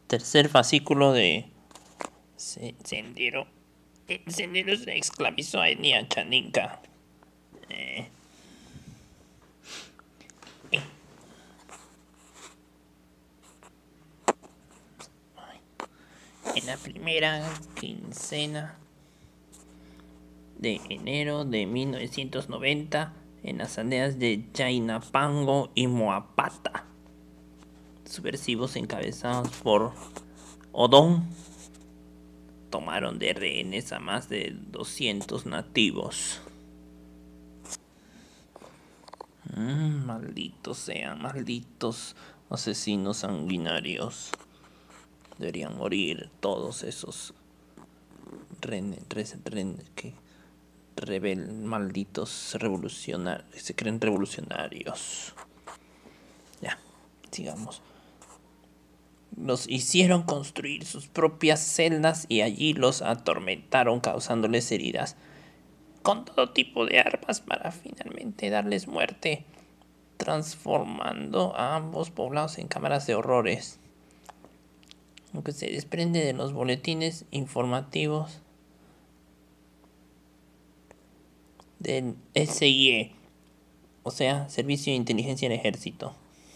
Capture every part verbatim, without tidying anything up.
Tercer fascículo de Se- Sendero. El Sendero se esclavizó a etnia chaninka. Eh, eh. En la primera quincena de enero de mil novecientos noventa, en las aldeas de Chainapango y Moapata, subversivos encabezados por Odón tomaron de rehenes a más de doscientos nativos. Mm, malditos sean, malditos asesinos sanguinarios. Deberían morir todos esos ren, res, ren, que rebel, malditos revolucionarios, se creen revolucionarios. Ya, sigamos. Los hicieron construir sus propias celdas y allí los atormentaron causándoles heridas con todo tipo de armas para finalmente darles muerte, transformando a ambos poblados en cámaras de horrores. Aunque se desprende de los boletines informativos del S I E, o sea, Servicio de Inteligencia del Ejército.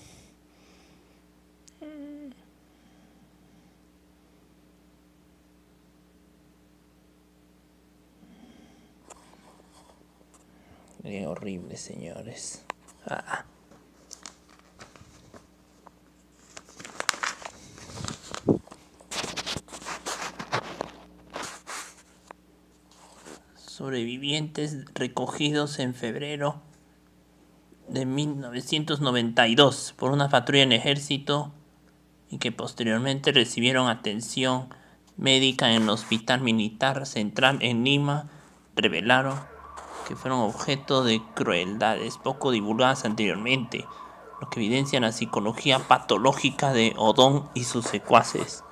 Qué horrible, señores. Ah. Sobrevivientes recogidos en febrero de mil novecientos noventa y dos por una patrulla en ejército y que posteriormente recibieron atención médica en el Hospital Militar Central en Lima, revelaron que fueron objeto de crueldades poco divulgadas anteriormente, lo que evidencia la psicología patológica de Odón y sus secuaces.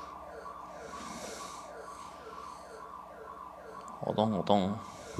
Odón, Odón.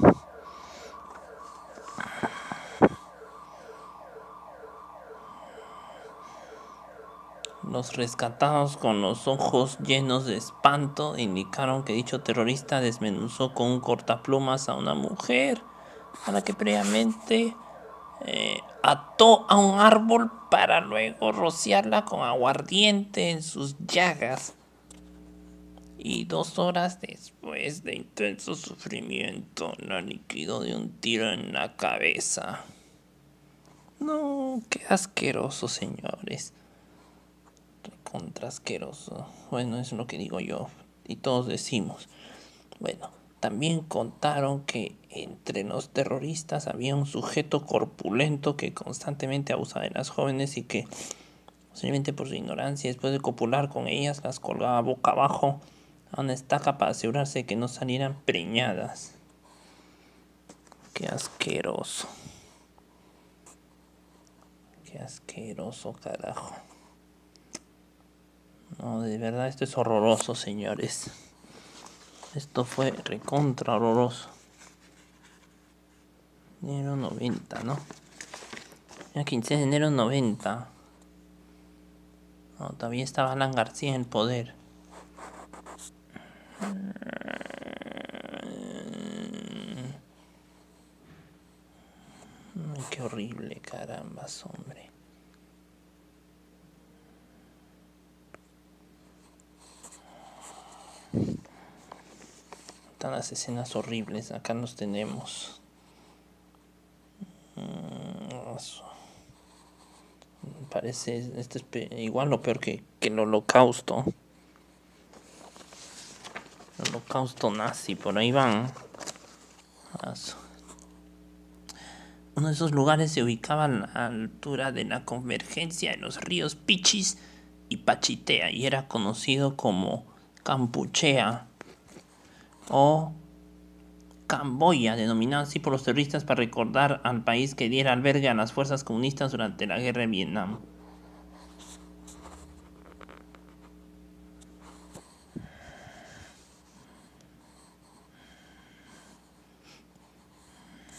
Los rescatados, con los ojos llenos de espanto, indicaron que dicho terrorista desmenuzó con un cortaplumas a una mujer a la que previamente eh, ató a un árbol para luego rociarla con aguardiente en sus llagas. Y dos horas después de intenso sufrimiento, la liquidó de un tiro en la cabeza. No, qué asqueroso, señores. Contra asqueroso. Bueno, eso es lo que digo yo. Y todos decimos. Bueno, también contaron que entre los terroristas había un sujeto corpulento que constantemente abusaba de las jóvenes y que, posiblemente por su ignorancia, después de copular con ellas, las colgaba boca abajo a una estaca para asegurarse de que no salieran preñadas. Qué asqueroso. Qué asqueroso, carajo. No, de verdad, esto es horroroso, señores. Esto fue recontra horroroso. Enero noventa, ¿no? Ya quince de enero noventa. No, todavía estaba Alan García en el poder. Ay, qué horrible, carambas, hombre. Están las escenas horribles, acá nos tenemos. Parece, este es pe- igual o peor que, que el holocausto. El holocausto nazi, por ahí van. Uno de esos lugares se ubicaba a la altura de la convergencia de los ríos Pichis y Pachitea y era conocido como Campuchea o Camboya, denominado así por los terroristas para recordar al país que diera albergue a las fuerzas comunistas durante la guerra de Vietnam.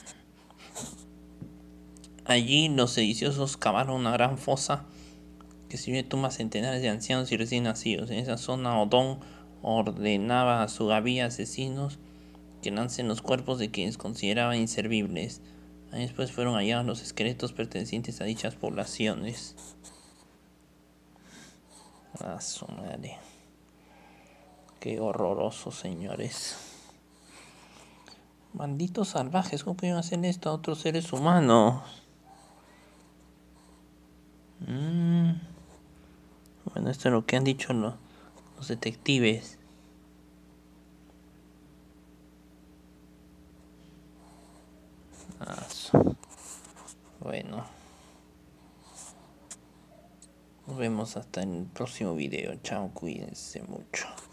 Allí los sediciosos cavaron una gran fosa que sirvió de tumba a centenares de ancianos y recién nacidos. En esa zona, Odón ordenaba a su gavilla asesinos que lancen los cuerpos de quienes consideraba inservibles. Años después fueron hallados los esqueletos pertenecientes a dichas poblaciones. Ah, su madre. Qué horroroso, señores. Malditos salvajes, ¿cómo pueden hacer esto a otros seres humanos? Mm. Bueno, esto es lo que han dicho los, los detectives. Ah, su- bueno. Nos vemos hasta en el próximo video. Chao, cuídense mucho.